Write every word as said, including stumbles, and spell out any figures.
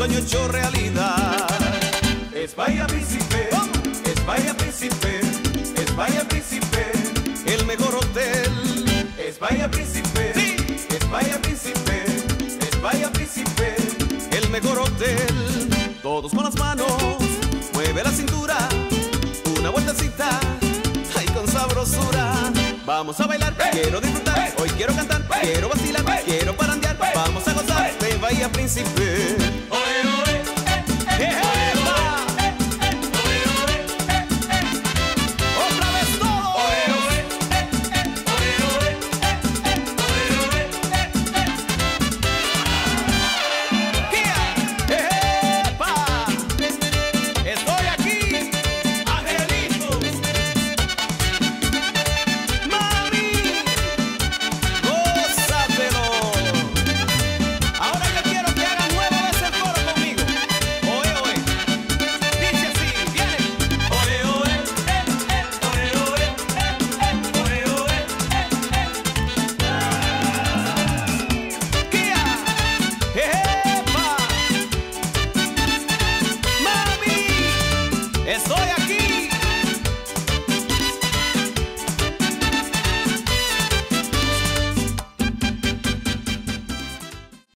sueño hecho realidad. Es Bahía Príncipe, es Bahía Príncipe, es Bahía Príncipe, el mejor hotel. Es Bahía Príncipe, sí, es Bahía Príncipe, es Bahía Príncipe, el mejor hotel. Todos con las manos, mueve la cintura, una vueltecita, ay con sabrosura. Vamos a bailar, quiero disfrutar, hoy quiero cantar, quiero vacilar, quiero parandear. Vamos a gozar de Bahía Príncipe.